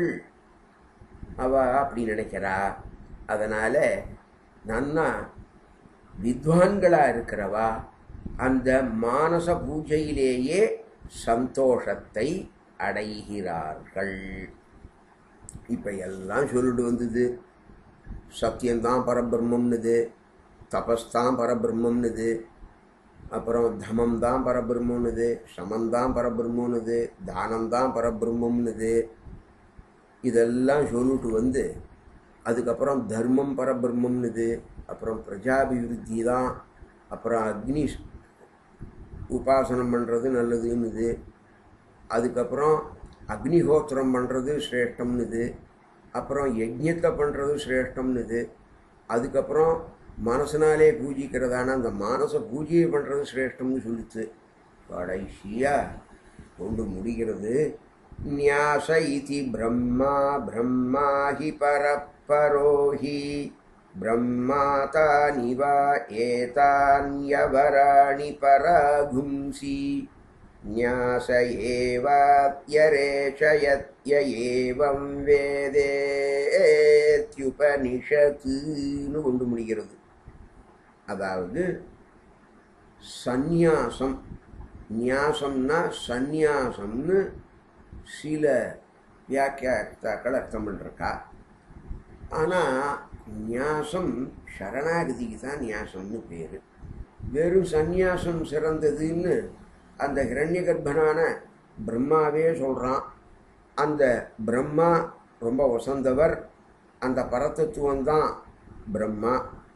அவ அப்படி நினைக்கிறா. அதனால் நன்னா வித்வான்களாக இருக்கிறவா அந்த மானச பூஜையிலேயே சந்தோஷத்தை அடைகிறார்கள். இப்போ எல்லாம் சொல்லிட்டு வந்தது. சத்தியந்தான் பரபிரம்மம்னுது, தபஸ்தான் பரபிரம்மம்னுது, அப்புறம் தமம்தான் பரபிரம்மம்னுது, சமந்தான் பரபிரம்மம்னுது, தானம்தான் பரபிரம்மம்னுது. இதெல்லாம் சொல்லிட்டு வந்து அதுக்கப்புறம் தர்மம் பரபிரம்மம்னுது, அப்புறம் பிரஜாபிவிருத்தி தான், அப்புறம் அக்னி உபாசனம் பண்ணுறது நல்லதுன்னுது, அதுக்கப்புறம் அக்னிஹோத்திரம் பண்ணுறது சிரேஷ்டம்னுது, அப்புறம் யஜ்ஞத்தை பண்ணுறது சிரேஷ்டம்னுது, அதுக்கப்புறம் மனசனாலே பூஜிக்கிறதான அந்த மானச பூஜையை பண்ணுறது சிரேஷ்டம்னு சொல்லிச்சு. கடைசியாக கொண்டு முடிகிறது, ஞாச இதி பிரம்மா பிரம்மா ஹி பரப்பரோஹி பிரம்மாதானி வா ஏதான்யவராணி பராகும்சி ஞாச ஏவாத்யரேஷயத்ய ஏவம் வேதேத்யுபனிஷத்துன்னு கொண்டு முடிகிறது. அதாவது சந்நியாசம், நியாசம்னா சந்நியாசம்னு சில வியாக்கியாத்தாக்கள் அர்த்தம் பண்ணிருக்கா. ஆனால் நியாசம் சரணாகதிக்கு தான் நியாசம்னு பேர். வெறும் சந்நியாசம் சிறந்ததுன்னு அந்த ஹிரண்ய கர்ப்பனான பிரம்மாவே சொல்கிறான். அந்த பிரம்மா ரொம்ப வசந்தவர், அந்த பரதத்துவம்தான் பிரம்மா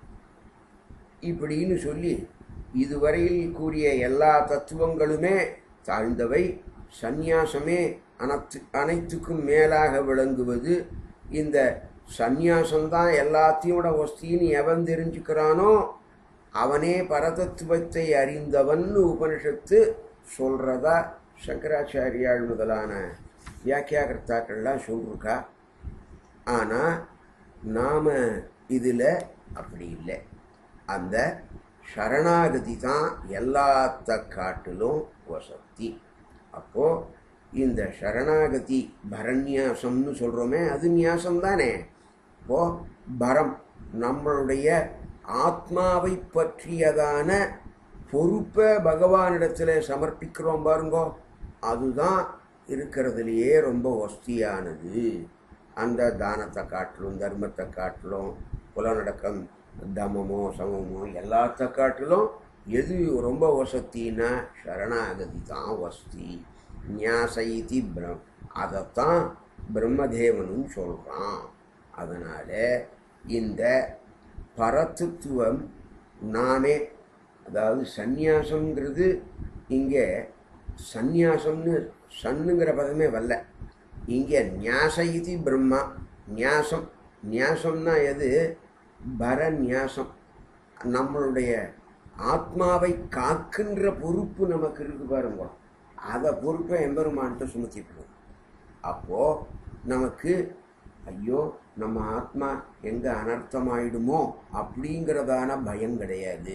இப்படின்னு சொல்லி இதுவரையில் கூறிய எல்லா தத்துவங்களுமே தாழ்ந்தவை, சந்நியாசமே அனைத்துக்கும் மேலாக விளங்குவது. இந்த சந்நியாசம்தான் எல்லாத்தையோட வஸ்தின்னு எவன் தெரிஞ்சுக்கிறானோ அவனே பரதத்துவத்தை அறிந்தவன் உபனிஷத்து சொல்கிறதா சங்கராச்சாரியால் முதலான வியாக்கியாகர்த்தாக்கள்லாம் சொல்லிருக்கா. ஆனால் நாம் இதில் அப்படி இல்லை. அந்த சரணாகதி தான் எல்லாத்த காட்டிலும் வசதி. அப்போது இந்த சரணாகதி பரநியாசம்னு சொல்கிறோமே, அது நியாசம் தானே. இப்போது பரம் நம்மளுடைய ஆத்மாவை பற்றியதான பொறுப்பை பகவானிடத்தில் சமர்ப்பிக்கிறோம் பாருங்கோ, அதுதான் இருக்கிறதுலையே ரொம்ப வசதியானது. அந்த தானத்தை காட்டிலும் தர்மத்தை காட்டிலும் புலநடக்கம் தமமோ சமமோ எல்லாத்த காட்டிலும் எது ரொம்ப வசத்தின்னா சரணாகதி தான் வசதி. ஞாசைதி அதைத்தான் பிரம்மதேவனும் சொல்கிறான். அதனால் இந்த பரத்துவம் நாமே, அதாவது சந்நியாசங்கிறது இங்கே சந்நியாசம்னு சன்னுங்கிற பதமே வரல. இங்கே ஞாசைதி பிரம்மா. ஞாசம், ஞாசம்னா எது? பரநியாசம். நம்மளுடைய ஆத்மாவை காக்கின்ற பொறுப்பு நமக்கு இருக்கு பாருங்க, அதை பொறுப்பை எம்பெருமான்ட்டு சுமத்திக்கணும். அப்போது நமக்கு ஐயோ நம்ம ஆத்மா எங்கே அனர்த்தமாயிடுமோ அப்படிங்கிறதான பயம் கிடையாது.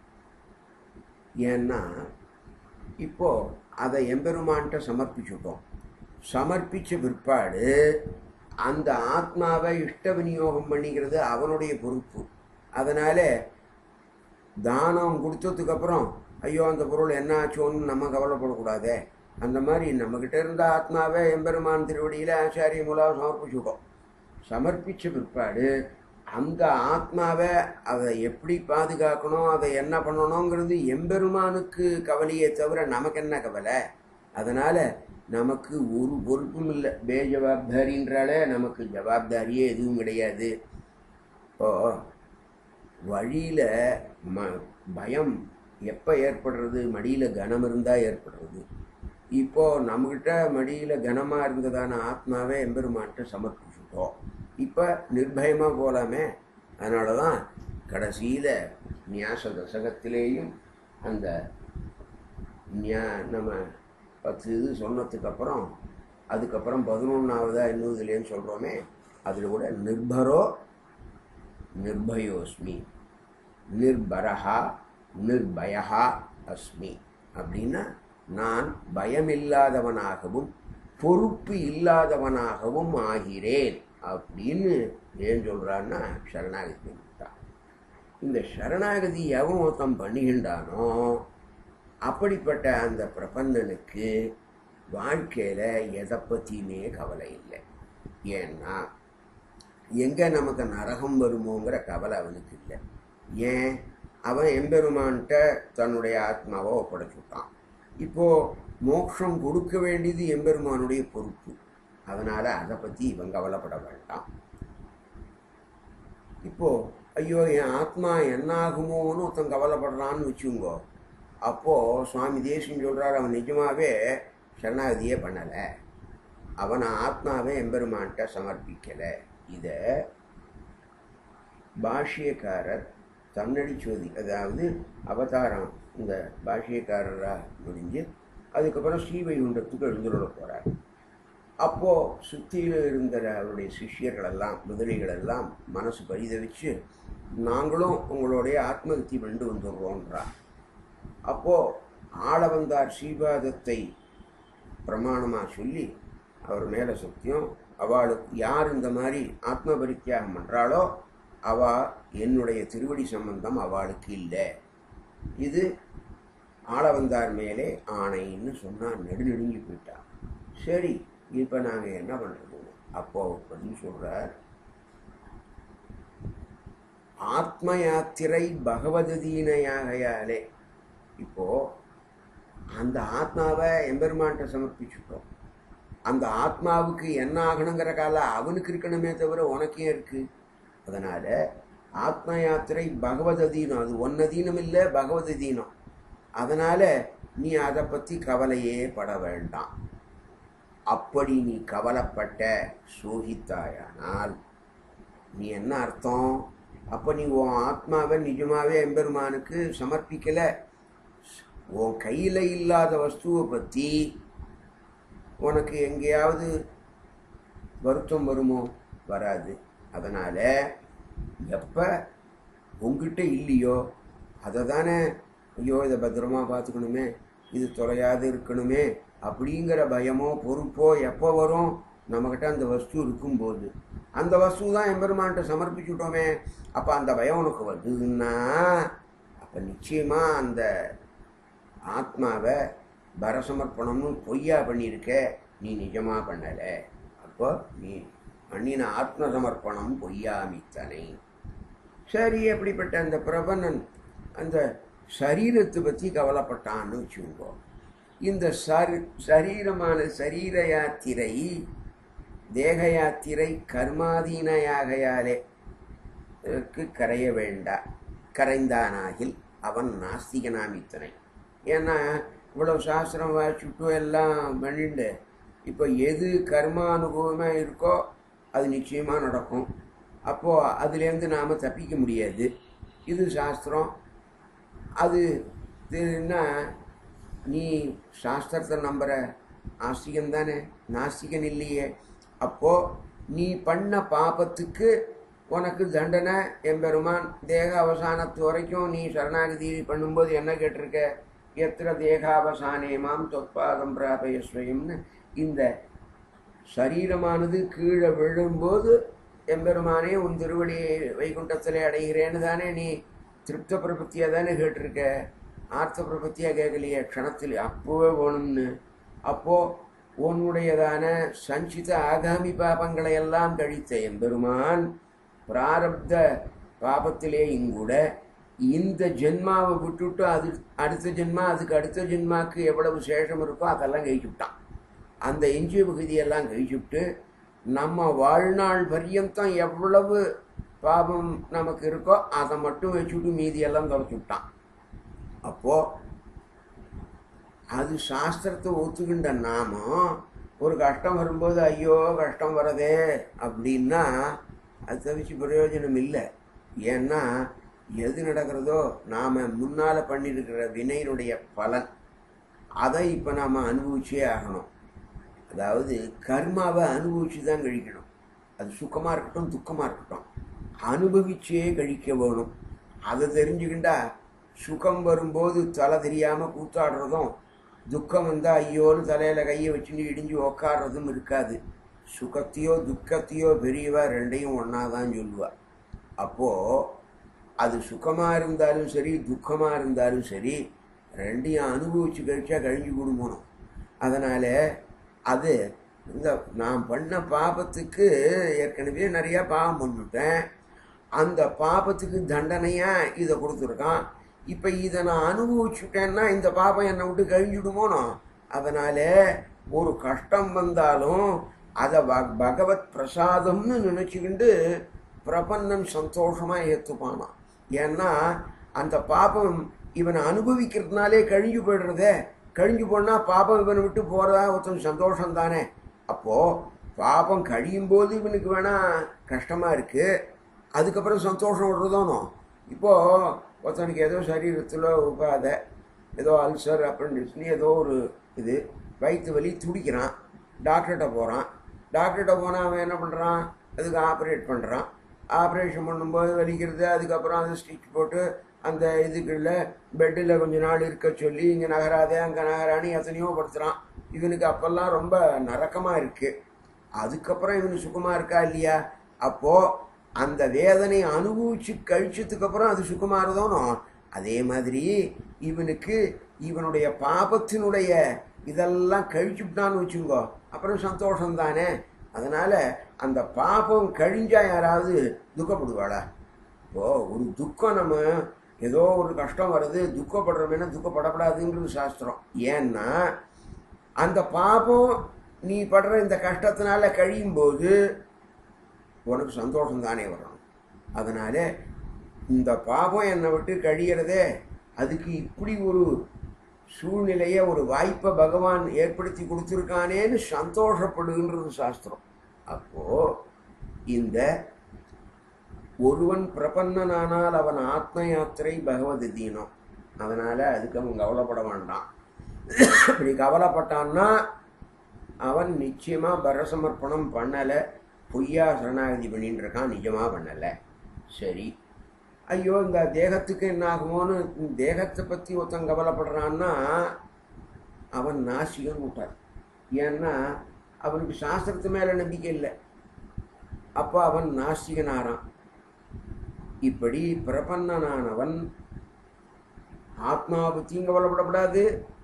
ஏன்னா இப்போது அதை எம்பெருமான்ட்ட சமர்ப்பிச்சுட்டோம். சமர்ப்பித்த பிற்பாடு அந்த ஆத்மாவை இஷ்ட விநியோகம் பண்ணிக்கிறது அவனுடைய பொறுப்பு. அதனால் தானம் கொடுத்ததுக்கப்புறம் ஐயோ அந்த பொருள் என்ன ஆச்சோன்னு நம்ம கவலைப்படக்கூடாதே. அந்த மாதிரி நம்மக்கிட்ட இருந்த ஆத்மாவை எம்பெருமான் திருவடியில் ஆச்சாரிய மூலம் சமர்ப்பிச்சுட்டோம். சமர்ப்பித்த பிற்பாடு அந்த ஆத்மாவை அதை எப்படி பாதுகாக்கணும், அதை என்ன பண்ணணுங்கிறது எம்பெருமானுக்கு கவலையே தவிர நமக்கு என்ன கவலை? அதனால் நமக்கு ஒரு பொறுப்பும் இல்லை. பேஜவாப்தாரின்றாலே நமக்கு ஜவாப்தாரியே எதுவும் கிடையாது. இப்போது வழியில் பயம் எப்போ ஏற்படுறது? மடியில் கனம் இருந்தால் ஏற்படுறது. இப்போது நம்மக்கிட்ட மடியில் கனமாக இருந்ததான ஆத்மாவே எம்பெருமான்கிட்ட சமர்ப்பிச்சுட்டோம். இப்போ நிர்பயமாக போகலாமே. அதனால தான் கடைசியில் நியாச தசகத்திலேயும் அந்த நம்ம 10 இது சொன்னதுக்கப்புறம் அதுக்கப்புறம் 11ஆவதா இன்னும் சொல்கிறோமே, அதில் கூட நிர்பரோ நிர்பயோஸ்மி, நிர்பரஹா நிர்பயா அஸ்மி அப்படின்னா நான் பயமில்லாதவனாகவும் பொறுப்பு இல்லாதவனாகவும் ஆகிறேன் அப்படின்னு ஏன் சொல்கிறான்னா சரணாகதி தான். இந்த சரணாகதி எவன் ஒருத்தம் பண்ணிக்கின்றானோ அப்படிப்பட்ட அந்த பிரபந்தனுக்கு வாழ்க்கையில் எதை பற்றியுமே கவலை இல்லை. ஏன்னா எங்கே நமக்கு நரகம் வருமோங்கிற கவலை அவனுக்கு இல்லை. ஏன்? அவன் எம்பெருமான்கிட்ட தன்னுடைய ஆத்மாவை ஒப்படைச்சுட்டான். இப்போது மோட்சம் கொடுக்க வேண்டியது எம்பெருமானுடைய பொறுப்பு. அதனால் அதை பற்றி இவன் கவலைப்பட வேண்டாம். இப்போது ஐயோ என் ஆத்மா என்னாகுமோன்னு ஒருத்தன் கவலைப்படுறான்னு வச்சுங்கோ, அப்போது சுவாமி தேசியம் சொல்கிறார், அவன் நிஜமாகவே சரணாகதியே பண்ணலை, அவன் ஆத்மாவை எம்பெருமான்கிட்ட சமர்ப்பிக்கலை இதை பாஷ்யக்காரர் தன்னடிச்சோதி, அதாவது அவதாரம் இந்த பாஷ்யக்காரராக முடிஞ்சு அதுக்கப்புறம் ஸ்ரீவைகுண்டத்துக்கு எழுந்துள்ள போகிறார். அப்போது சுற்றியில் இருந்த அவருடைய சிஷ்யர்களெல்லாம் முதலிகளெல்லாம் மனசு பரிதவிச்சு நாங்களும் உங்களுடைய ஆத்மகத்தி வெண்டு வந்துடுறோன்றார். அப்போது ஆளவந்தார் ஸ்ரீபாதத்தை பிரமாணமாக சொல்லி அவர் மேலே சத்தியம், அவளுக்கு யார் இந்த மாதிரி ஆத்ம பரித்தியாகம் பண்ணுறாளோ அவள் என்னுடைய திருவடி சம்பந்தம் அவளுக்கு இல்லை, இது ஆளவந்தார் மேலே ஆணைன்னு சொன்னால் நெடுநெடுங்கி போயிட்டா. சரி, இப்போ நாங்கள் என்ன பண்ணுறது? அப்போ பதில் சொல்கிறார், ஆத்ம யாத்திரை பகவதீனையாகையாலே இப்போது அந்த ஆத்மாவை எம்பெருமான்கிட்ட சமர்ப்பிச்சுட்டோம். அந்த ஆத்மாவுக்கு என்ன ஆகணுங்கிற காலம் அவனுக்கு இருக்கணுமே தவிர உனக்கே இருக்கு. அதனால் ஆத்ம யாத்திரை பகவதீனம், அது ஒன்னதீனம் இல்லை, பகவதீனம். அதனால் நீ அதை பற்றி கவலையே பட வேண்டாம். அப்படி நீ கவலைப்பட்ட சோகித்தாயானால் நீ என்ன அர்த்தம்? அப்போ நீ உன் ஆத்மாவை நிஜமாவே எம்பெருமானுக்கு சமர்ப்பிக்கலை. உன் கையில் இல்லாத வஸ்துவை பற்றி உனக்கு எங்கேயாவது வருத்தம் வருமோ? வராது. அதனால் எப்போ உங்ககிட்ட இல்லையோ அதை தானே, ஐயோ இதை பத்திரமா பார்த்துக்கணுமே, இது தொலையாது இருக்கணுமே அப்படிங்கிற பயமோ பொறுப்போ எப்போ வரும்? நம்மக்கிட்ட அந்த வஸ்து இருக்கும்போது. அந்த வஸ்து தான் எம்பெருமான்கிட்ட சமர்ப்பிச்சுட்டோமே. அப்போ அந்த பயம் உனக்கு வருதுன்னா அப்போ நிச்சயமாக அந்த ஆத்மாவை பரசமர்ப்பணம்னு பொய்யா பண்ணியிருக்க, நீ நிஜமாக பண்ணலை. அப்போ நீ பண்ணின ஆத்ம சமர்ப்பணம் பொய்யாமித்தனை. சரி, அப்படிப்பட்ட அந்த பிரபன்னன் அந்த சரீரத்தை பற்றி கவலைப்பட்டான்னு வச்சுக்கோ. இந்த சரீரமான சரீர யாத்திரை தேக யாத்திரை கர்மாதீனையாகையாலே கரைய வேண்டா. கரைந்தானாகில் அவன் நாஸ்திகனாமித்தனை. ஏன்னா இவ்வளவு சாஸ்திரம் வாசிச்சுட்டு எல்லாம் பண்ணிட்டு இப்போ எது கர்மா அனுபவமாக இருக்கோ அது நிச்சயமாக நடக்கும். அப்போது அதுலேருந்து நாம் தப்பிக்க முடியாது. இது சாஸ்திரம். அது என்ன, நீ சாஸ்திரத்தை நம்புகிற ஆஸ்திகன் தானே, நாஸ்திகன் இல்லையே. அப்போது நீ பண்ண பாபத்துக்கு உனக்கு தண்டனை எம்பெருமான் தேக அவசானத்து வரைக்கும் நீ சரணாகதி பண்ணும்போது என்ன கேட்டிருக்க? எத்திர தேகாவசானேமாம் தொற்பாதம் பிராபயஸ்வயம்னு இந்த சரீரமானது கீழே விழும்போது எம்பெருமானே உன் திருவடியை வைகுண்டத்தில் அடைகிறேன்னு தானே நீ திருப்த பிரபத்தியாக தானே கேட்டிருக்க. ஆர்த்த பிரபத்தியாக கேட்கலையே க்ஷணத்தில், அப்போவே வேணும்னு. அப்போது உன்னுடையதான சஞ்சித ஆகாமி பாபங்களை எல்லாம் கழித்த எம்பெருமான் பிராரப்த பாபத்திலே இங்கூட இந்த ஜென்மாவை விட்டுவிட்டு அது அடுத்த ஜென்மா, அதுக்கு அடுத்த ஜென்மாவுக்கு எவ்வளவு சேஷம் இருக்கோ அதெல்லாம் கழிச்சுவிட்டான். அந்த எஞ்சிய பகுதியெல்லாம் கழிச்சுவிட்டு நம்ம வாழ்நாள் பரியந்தம் எவ்வளவு பாபம் நமக்கு இருக்கோ அதை மட்டும் வச்சுவிட்டு மீதியெல்லாம் தொலைச்சி விட்டான். அப்போது அது சாஸ்திரத்தை ஒத்துக்கின்ற நாமும் ஒரு கஷ்டம் வரும்போது ஐயோ கஷ்டம் வரதே அப்படின்னா அது தவிச்சு பிரயோஜனம் இல்லை. ஏன்னா எது நடக்கிறதோ நாம் முன்னால் பண்ணியிருக்கிற வினையினுடைய பலன் அதை இப்போ நாம் அனுபவிச்சே ஆகணும். அதாவது கர்மாவை அனுபவிச்சு தான் கழிக்கணும். அது சுக்கமாக இருக்கட்டும் துக்கமாக இருக்கட்டும் அனுபவிச்சே கழிக்க வேணும். அதை தெரிஞ்சுக்கிண்டா சுகம் வரும்போது தலை தெரியாமல் கூத்தாடுறதும், துக்கம் வந்தால் ஐயோன்னு தலையில் கையை வச்சுட்டு இடிஞ்சு உக்காடுறதும் இருக்காது. சுகத்தையோ துக்கத்தையோ பெரியவா ரெண்டையும் ஒன்றா தான் சொல்லுவாள். அப்போது அது சுகமாக இருந்தாலும் சரி துக்கமாக இருந்தாலும் சரி ரெண்டையும் அனுபவிச்சு கழிச்சா கழிஞ்சு கொடுக்கணும். அதனால் அது இந்த நான் பண்ண பாபத்துக்கு ஏற்கனவே நிறையா பாவம் பண்ணிவிட்டேன், அந்த பாபத்துக்கு தண்டனையாக இதை கொடுத்துருக்கான். இப்போ இதை நான் அனுபவிச்சுட்டேன்னா இந்த பாபம் என்னை விட்டு கழிஞ்சுடுமோனோ. அதனால் ஒரு கஷ்டம் வந்தாலும் அதை பகவத் பிரசாதம்னு நினச்சிக்கிண்டு பிரபன்னன் சந்தோஷமாக ஏற்றுப்பானான். ஏன்னா அந்த பாபம் இவனை அனுபவிக்கிறதுனாலே கழிஞ்சு போய்டுறதே. கழிஞ்சு போனால் பாபம் இவனை விட்டு போகிறதா ஒருத்தன் சந்தோஷம் தானே. அப்போது பாபம் கழியும் போது இவனுக்கு வேணா கஷ்டமா இருக்கு, அதுக்கப்புறம் சந்தோஷம் விடுறதோனோ. இப்போ ஒருத்தனுக்கு ஏதோ சரீரத்தில் உபாதை, ஏதோ அல்சர் அப்ரெண்டிஸ்னு ஏதோ ஒரு இது, வயிற்று வலி, துடிக்கிறான், டாக்டர்கிட்ட போகிறான். டாக்டர்கிட்ட போனால் அவன் என்ன பண்ணுறான், அதுக்கு ஆப்ரேட் பண்ணுறான். ஆப்ரேஷன் பண்ணும்போது வலிக்கிறது, அதுக்கப்புறம் அது ஸ்டிச் போட்டு அந்த இதுக்குள்ள பெட்டில் கொஞ்ச நாள் இருக்க சொல்லி இங்கே நகராதே அங்கே நகரானி எத்தனையோ படுத்துகிறான். இவனுக்கு அப்போல்லாம் ரொம்ப நரக்கமாக இருக்குது. அதுக்கப்புறம் இவனுக்கு சுகமாக இருக்கா இல்லையா? அப்போது அந்த வேதனை அனுபவிச்சு கழிச்சதுக்கு அப்புறம் அது சுகமாக இருந்தோனோ, அதே மாதிரி இவனுக்கு இவனுடைய பாபத்தினுடைய இதெல்லாம் கழிச்சுட்டான்னு வச்சுங்கோ, அப்புறம் சந்தோஷம் தானே. அதனால அந்த பாபம் கழிஞ்சா யாராவது துக்கப்படுவாளா? இப்போ ஒரு துக்கம், நம்ம ஏதோ ஒரு கஷ்டம் வருது, துக்கப்படுறோம்னா துக்கப்படப்படாதுங்கிறது சாஸ்திரம். ஏன்னா அந்த பாபம் நீ படுற இந்த கஷ்டத்தினால கழியும் போது உனக்கு சந்தோஷம் தானே வரணும். அதனால இந்த பாபம் என்னை விட்டு கழிகிறதே, அதுக்கு இப்படி ஒரு சூழ்நிலையை, ஒரு வாய்ப்பை பகவான் ஏற்படுத்தி கொடுத்துருக்கானேன்னு சந்தோஷப்படுகின்றது சாஸ்திரம். அப்போ இந்த ஒருவன் பிரபன்னனானால் அவன் ஆத்ம யாத்திரை பகவத் தீனம். அதனால அதுக்கு அவன் கவலைப்பட வேண்டாம். அப்படி கவலைப்பட்டான்னா அவன் நிச்சயமா பரசமர்ப்பணம் பண்ணலை, பொய்யா சரணாகதி பண்ணிட்டு இருக்கான், நிஜமாக பண்ணலை. சரி, ஐயோ இந்த தேகத்துக்கு என்ன ஆகுமோன்னு தேகத்தை பற்றி ஒருத்தன் கவலைப்படுறான்னா அவன் நாசிகன் விட்டார். ஏன்னா அவனுக்கு சாஸ்திரத்து மேலே நம்பிக்கை இல்லை, அப்போ அவன் நாஸ்திகனாரான். இப்படி பிரபன்னனானவன் ஆத்மாவை பற்றியும் கவலைப்படப்படாது,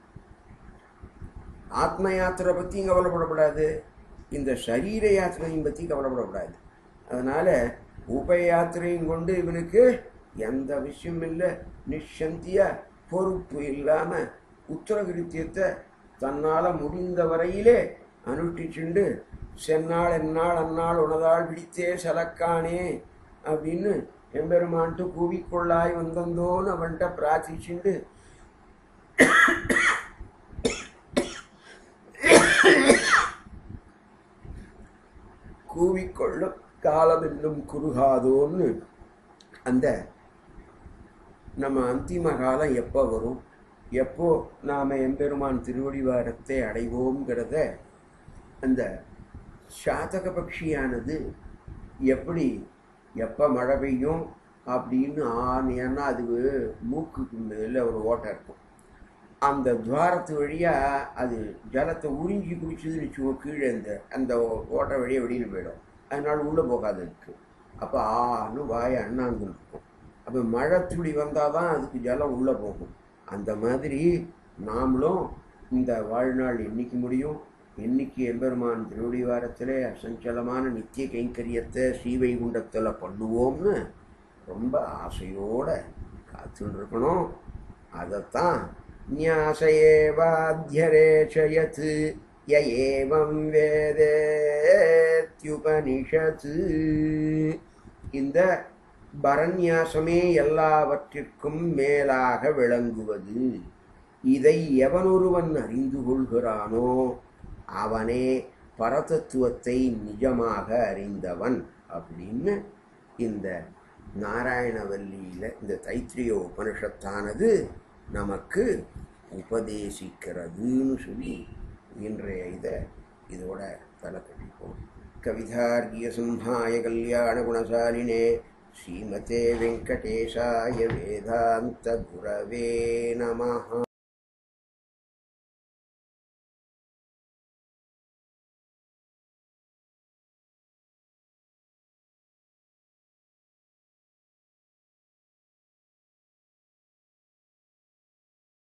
ஆத்ம யாத்திரை பற்றியும் கவலைப்படப்படாது, இந்த சரீர யாத்திரையும் பற்றி கவலைப்படக்கூடாது. அதனால் உபய யாத்திரையும் கொண்டு இவனுக்கு எந்த விஷயம் இல்லை, நிச்சந்தியாக பொறுப்பு இல்லாமல் உத்தரகிருத்தியத்தை தன்னால் முடிந்த வரையிலே அனுஷ்டிச்சுண்டு சென்னாள் என்னாள் அந்நாள் உனதாள் பிடித்தே சலக்கானே அப்படின்னு எம்பெருமான்ட்டு கூவிக்கொள்ளாய் வந்தந்தோன்னு அவன்கிட்ட பிரார்த்திச்சுண்டு கூவிக்கொள்ளும் காலம் என்னும் குறுகாதோன்னு அந்த நம்ம அந்திம காலம் எப்போ வரும், எப்போ நாம் எம்பெருமான் திருவடிவாரத்தை அடைவோங்கிறத அந்த சாதக பட்சியானது எப்படி எப்போ மழை பெய்யும் அப்படின்னு ஏன்னா அது மூக்குக்கு மேலே ஒரு ஓட்டை இருக்கும், அந்த துவாரத்து வழியாக அது ஜலத்தை உறிஞ்சி குடிச்சதுன்னு வச்சுக்கோ, கீழே அந்த ஓட்டை வழியாக வெளியில் போயிடும், அதனால உள்ளே போகாது இருக்கு. அப்போ ஆன்னு வாயை அண்ணாந்து இருக்கும். அப்போ மழை துளி வந்தால் தான் அதுக்கு ஜலம் உள்ளே போகும். அந்த மாதிரி நாமளும் இந்த வாழ்நாள் என்னைக்கு முடியும், என்னைக்கு எம்பெருமான் திருவடிவாரத்தில் அசஞ்சலமான நித்திய கைங்கரியத்தை ஸ்ரீவைகுண்டத்தில் பண்ணுவோம்னு ரொம்ப ஆசையோடு காத்துன்னு இருக்கணும். அதைத்தான் ஞாசையேவாத்யரேச்சயத் யஏவம் வேதேத்யுபனிஷத், இந்த பரநியாசமே எல்லாவற்றிற்கும் மேலாக விளங்குவது. இதை எவனொருவன் அறிந்து கொள்கிறானோ அவனே பரதத்துவத்தை நிஜமாக அறிந்தவன் அப்படின்னு இந்த நாராயணவல்லியில் இந்த தைத்திரிய உபனிஷத்தானது நமக்கு உபதேசிக்கிறதுன்னு சொல்லி இன்றைய இதோட தலை கட்டிப்போம். கவிதார்கிய சிம்ஹாய கல்யாண குணசாலினே ஸ்ரீமதே வெங்கடேஷாய வேதாந்த குரவே நமஹ.